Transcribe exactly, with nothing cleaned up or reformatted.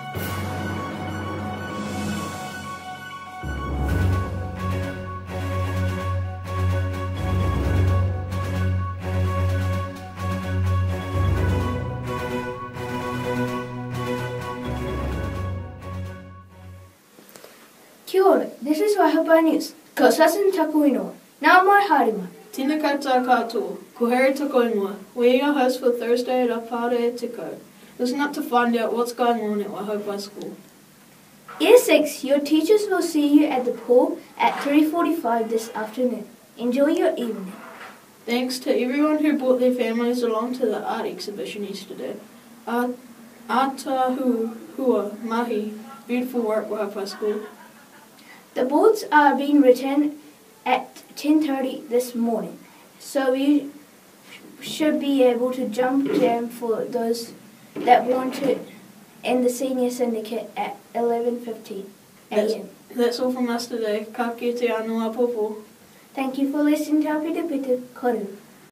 Kia ora, this is Waihopa News. Ko sasin taku inoa. Nā mai harima. Tina koutou katoa. Ko here tuko ingoa. We're your hosts for Thursday at Apare e Tiko. Listen up to find out what's going on at Waihopa School. Year six, your teachers will see you at the pool at three forty-five this afternoon. Enjoy your evening. Thanks to everyone who brought their families along to the art exhibition yesterday. Atahua Mahi. Beautiful work, Waihopa School. The boards are being written at ten thirty this morning, so you should be able to jump jam for those that want to in the senior syndicate at eleven fifteen a m That's, that's all from us today. Ka kite anō a popo. Thank you for listening to our Pita Pita Koru.